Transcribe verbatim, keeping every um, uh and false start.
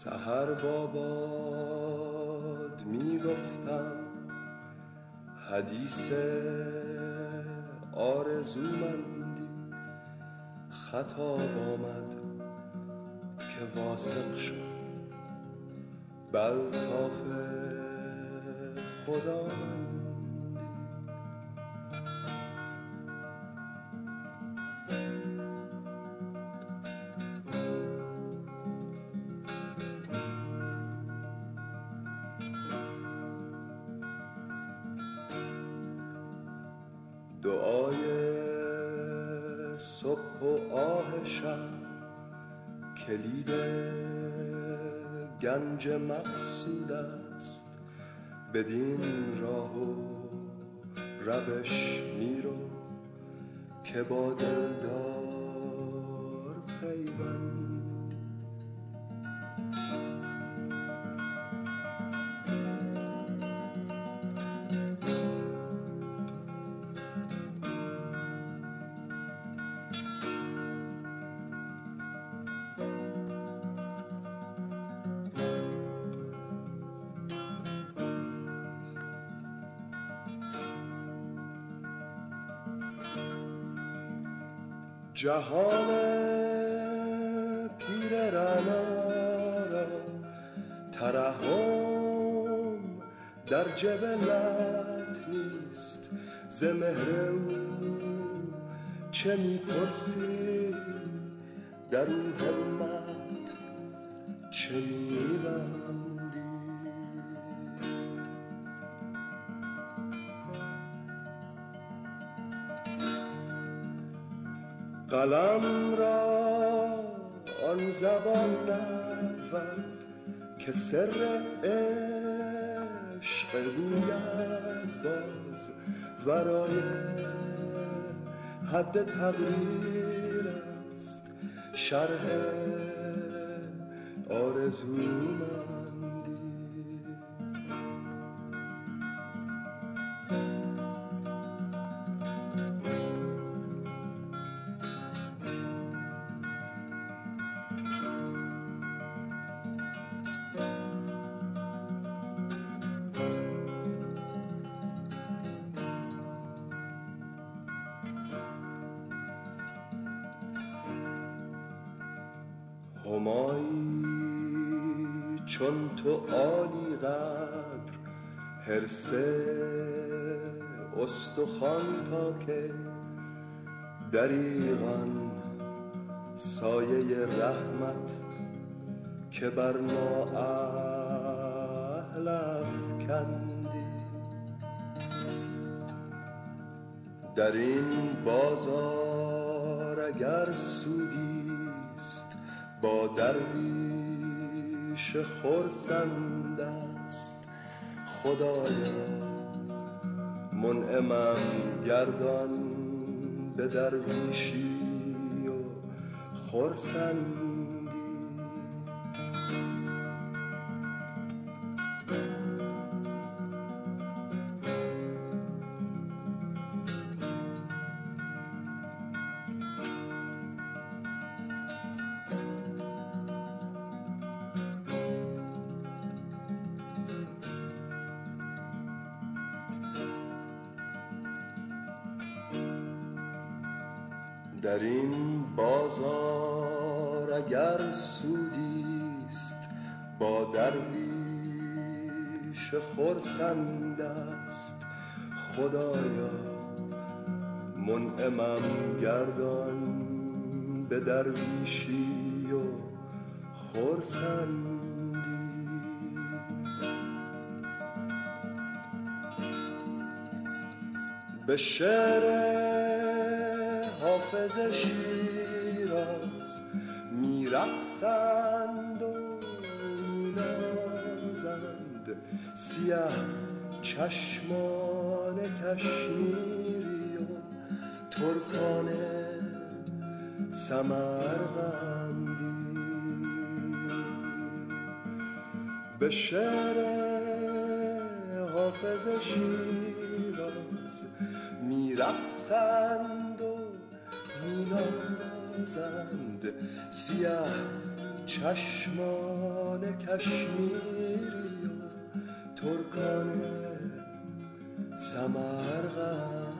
سحر با باد می گفتم حدیث آرزومندی، خطاب آمد که واثق شد بالطاف خداوندی. دعای صبح و آه شب کلید گنج مقصود است، بدین راه و روش میرو که با دلدار پیوند. جهان پیر رعنا را ترحم در جبلت نیست، ز مهر او چه می‌پرسی، در او همت چه می‌بندی. قلم را آن زبان نبود که سر عشق گوید باز، ورای حد تقریر است شرح آرزومندی. همایی چون تو عالی قدر، حرص استخوان تا که دریغا سایه رحمت که بر ما اهل افکندی. در این بازار اگر سودیست با درویش خرسند است، خدایا منعمم گردان به درویشی و خرسندی. در این بازار اگر سودیست با درویش خرسند است، خدایا منعمم گردان به درویشی و خرسندی. به شعر حافظ شیراز میرقصند و مینازند، سیه چشمان کشمیری و ترکان سمرقندی. به شعر حافظ شیراز میرقصند و مینازند، سیه چشمان کشمیری و ترکان سمرقند.